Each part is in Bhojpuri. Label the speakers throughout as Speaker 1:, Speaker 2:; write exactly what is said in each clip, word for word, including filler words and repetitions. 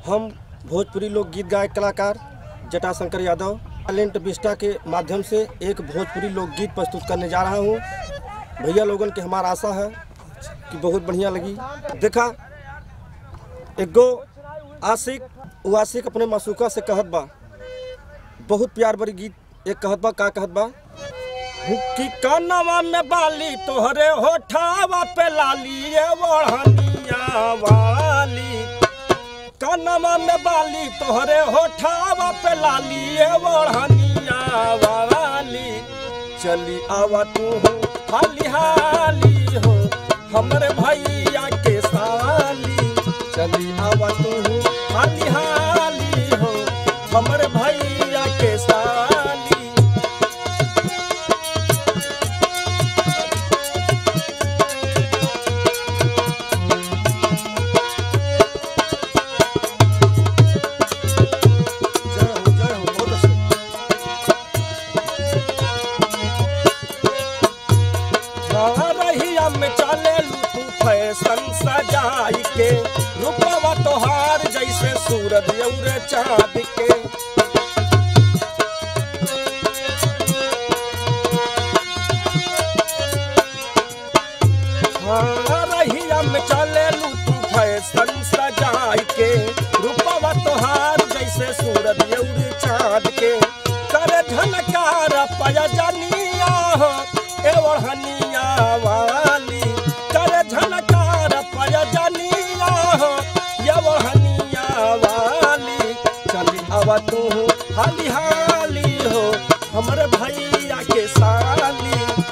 Speaker 1: हम भोजपुरी लोकगीत गायक कलाकार जटाशंकर यादव टैलेंट विस्टा के माध्यम से एक भोजपुरी लोकगीत प्रस्तुत करने जा रहा हूँ। भैया लोगन के हमारा आशा है कि बहुत बढ़िया लगी। देखा एगो आशिक वो आशिक अपने मासूका से कहत बा, बहुत प्यार भरी गीत एक कहत बा। का कहत बा कि कानवा में बाली तोहरे होठावा पे लाली ये ओढ़निया वाली, कानवा में बाली तोहरे होठावा पे लाली ये ओढ़निया वाली। चली आवा तू हाली हाली हो हमरे भैया के साली, चली आवा तू हाली हाली हो हमरे भैया के साली। रहिया में चले तू फैशन सजाई के, रूपवा तोहार जैसे सूरज और चाँद के। हाँ रहिया में चले तू फैशन सजाई के, रूपवा तोहार जैसे सूरज और चाँद के। कर झनकार पयजनिया हो ए ओढ़निया वाली, कर झनकार पयजनिया हो ये ओढ़निया वाली। चली आवा तू हाली हाली हो हमरे भैया के साली।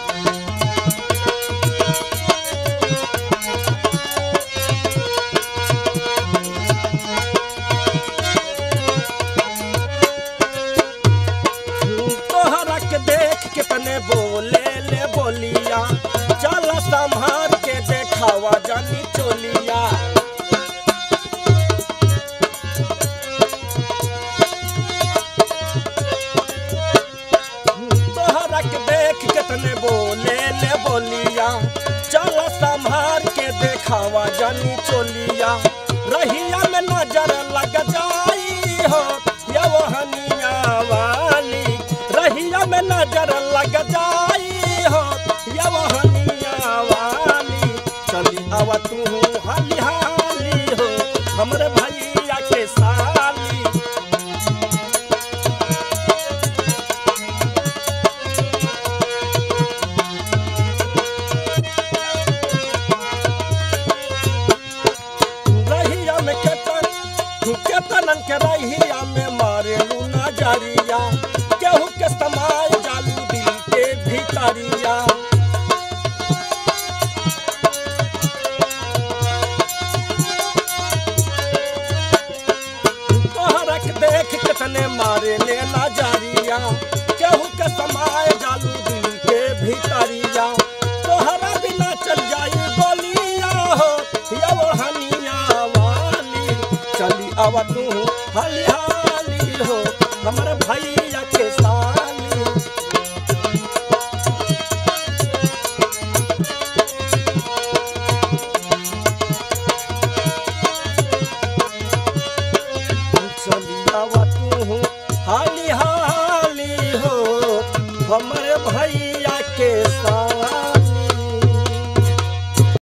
Speaker 1: तोहरा के देख कितने बोले ले बोलिया, चल संभाल के देखावा जानी चोलिया। तोहरा के देख कितने बोले ले बोलिया, चल संभाल के देखावा जानी चोलिया। रहिया में नजर लग जाई हो ये ओढ़निया वाली, रहिया में नजर लग जाई हो ये ओढ़निया वाली। चली आवा तू हाली हाली हो हमरे भैया के साली। रहिया में केतन केतनन के रहिया में मारे लू नजरिया, केहू के समाय जालू दिल के भीतरिया। तोहरा के देख कितने मारे ले नजरिया, केहू के समाय जालू दिल के भीतरिया। तोहरा बिना चल जाई गोलिया हो ये ओढ़निया वाली। चली आवा तू हाली